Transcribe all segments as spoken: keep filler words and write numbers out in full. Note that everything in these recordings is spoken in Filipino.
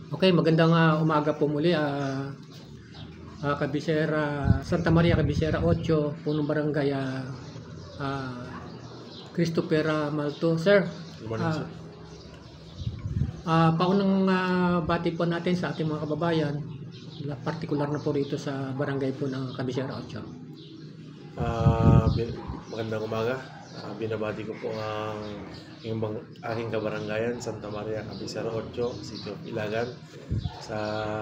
Okay, magandang ah, umaga po muli. Ah, ah, Kabisera, Santa Maria Kabisera eight, punong barangay ah, ah, Christopher ah, Malto. Sir, Good morning, ah, sir. ah, paunang ah, bati po natin sa ating mga kababayan, la- partikular na po rito sa barangay po ng Kabisera eight. Ah, bin- magandang umaga. Ah, binabati ko po ang yung bang, aking kabarangayan, Santa Maria Cabecera eight, City of Ilagan. Sa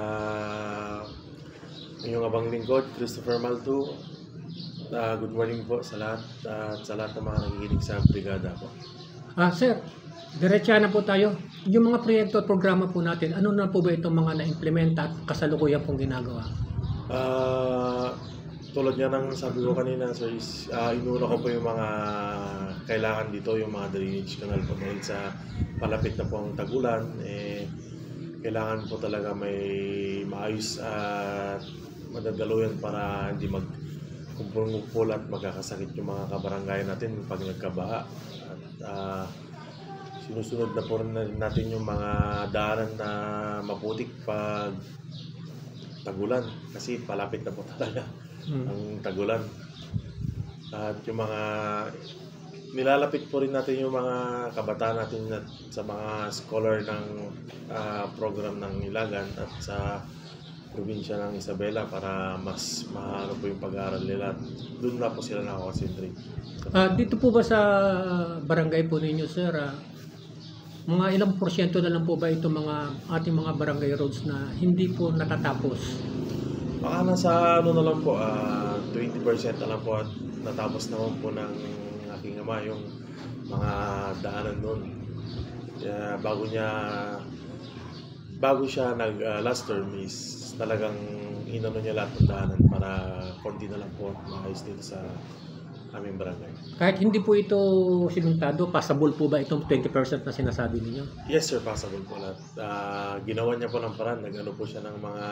inyong abang lingkod, Christopher Malto. Ah, good morning po sa lahat at sa lahat ng mga nakikinig sa brigada po. Ah, sir, diretsa na po tayo. Yung mga proyekto at programa po natin, ano na po ba itong mga na-implementa at kasalukuyan pong ginagawa? Ah, tulad nga ng sabi ko kanina, sir, is, ah, inuna ko po yung mga kailangan dito, yung mga drainage canal po dahil sa palapit na po ang tagulan, eh, kailangan po talaga may maayos at madadaluyan para hindi mag kumpul at magkakasakit yung mga kabarangay natin pag nagkabaha. At ah, sinusunod na po rin natin yung mga daanan na maputik pag tagulan kasi palapit na po talaga Hmm. ang tagulan. At yung mga nilalapit po rin natin yung mga kabataan natin at sa mga scholar ng ah, program ng Ilagan at sa probinsya ng Isabela para mas maano po yung pag-aaral nila at doon na po sila nakakonsentrate. Ah, dito po ba sa barangay po ninyo, sir, ah, mga ilang porsyento na lang po ba itong mga ating mga barangay roads na hindi po natatapos? Baka nasa ano na lang po, ah, twenty percent na lang po at natapos naman po ng aking ama yung mga daanan noon. Kaya bago niya, bago siya nag ah, last term is talagang inano niya lahat ng daanan para konti na lang po at maayos dito sa aming barangay. Kahit hindi po ito simentado, passable po ba itong twenty percent na sinasabi ninyo? Yes sir, possible po lahat. Ah, ginawa niya po ng paraan, nag-ano po siya ng mga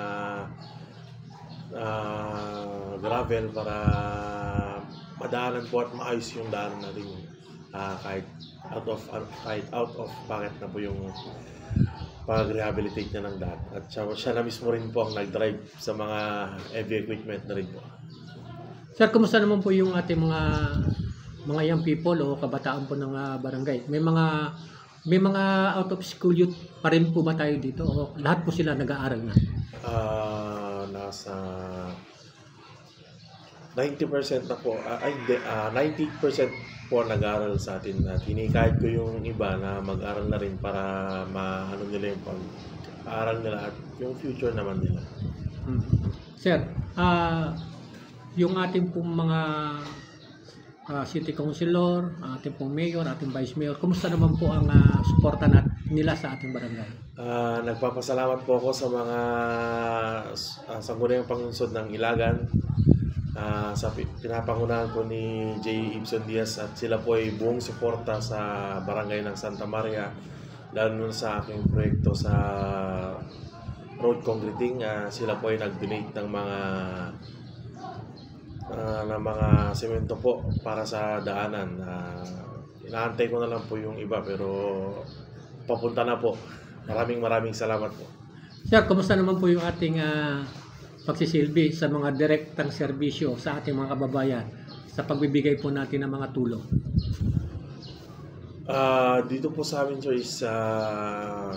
ah, gravel para madaanan po at maayos yung daanan natin. Ah, kahit out of kahit out of pocket na po yung pag-rehabilitate niya ng daan. At siya, siya na mismo rin po ang nag-drive sa mga heavy equipment na rin po. Sir, kumusta naman po yung ating mga mga young people o kabataan po ng ah, barangay? May mga may mga out of school youth pa rin po ba tayo dito o lahat po sila nag-aaral na? Ah, nasa ninety percent na po, ah, ay hindi, ah, ninety percent po nag-aaral sa atin at hinikayat ko yung iba na mag-aral na rin para maano nila yung pag-aaral nila at yung future naman nila. Hmm. Sir, ah yung ating pong mga ah, city councilor, ating pong mayor, ating vice mayor, kumusta naman po ang ah, suporta nat nila sa ating barangay? Ah, nagpapasalamat po ako sa mga uh, sangguniang pangunsod ng Ilagan, ah, sa pi- pinapangunahan po ni J. Ibson Diaz at sila po ay buong suporta sa barangay ng Santa Maria, lalo na sa aking proyekto sa road concreting. Ah, sila po ay nag-donate ng mga ah, ng mga semento po para sa daanan. Ah, inaantay ko na lang po yung iba pero papunta na po. Maraming maraming salamat po. Sir, kumusta naman po yung ating ah, pagsisilbi sa mga direktang serbisyo sa ating mga kababayan sa pagbibigay po natin ng mga tulong? Ah, dito po sa amin sir is ah,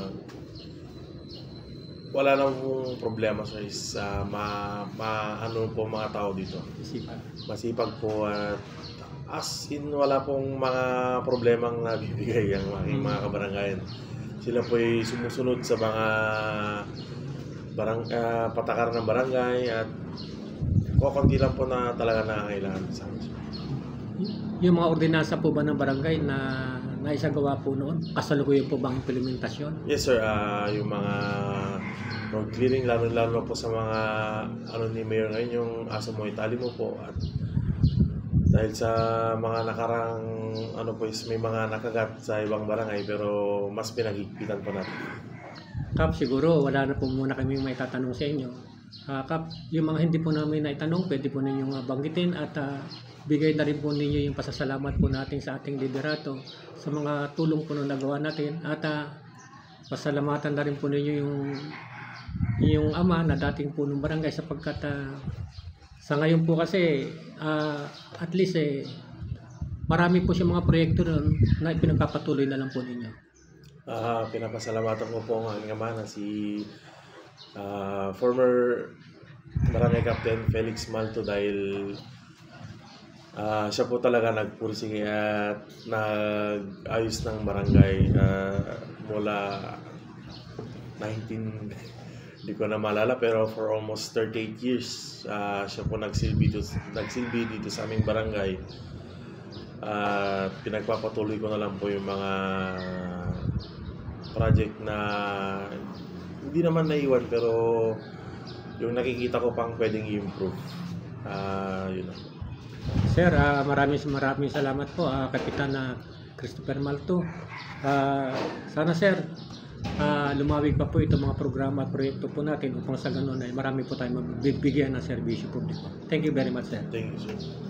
wala nang problema sir is ah, ma, ma ano po mga tao dito. Isipan. Masipag po at as in wala pong mga problemang nabibigay ang aking mga kabarangayan. Sila po ay sumusunod sa mga barang, ah, patakaran ng barangay at kukunti lang po na talaga nangangailangan sa amin. Yung mga ordinansa po ba ng barangay na naisagawa po noon, kasalukuyan po bang implementasyon? Yes sir, ah, yung mga road clearing lalo-lalo po sa mga ano ni Mayor ngayon, yung aso mo itali mo po at dahil sa mga nakarang ano po is may mga nakagat sa ibang barangay pero mas pinagigpitan po natin. Kap, siguro wala na po muna kami may tatanong sa inyo. Ah, Kap, yung mga hindi po namin naitanong, pwede po ninyong ah, banggitin at ah, bigay na rin po ninyo yung pasasalamat po natin sa ating liderato sa mga tulong po na nagawa natin. At ah, pasalamatan na rin po ninyo yung yung ama na dating punong barangay sapagkat ah, sa ngayon po kasi ah, at least eh marami po siyang mga proyekto doon na ipinagpapatuloy na lang po ninyo. Ah, pinapasalamatan ko po ang aking ama na si ah, former Barangay Captain Felix Malto dahil ah, siya po talaga nagpursige at nag-ayos ng barangay ah, mula nineteen hindi ko na maalala pero for almost thirty-eight years ah, siya po nagsilbi dito, nagsilbi dito sa aming barangay. At pinagpapatuloy ko na lang po yung mga project na hindi naman naiwan pero yung nakikita ko pang pwedeng i-improve. Ah, yun lang. Sir, ah, maraming maraming salamat po ah, Kapitan na Christopher Malto. Ah, sana sir, ah, lumawig pa po itong mga programa at proyekto po natin upang sa ganun ay marami po tayong mabibigyan ng serbisyo publiko. Thank you very much, sir. Thank you, sir.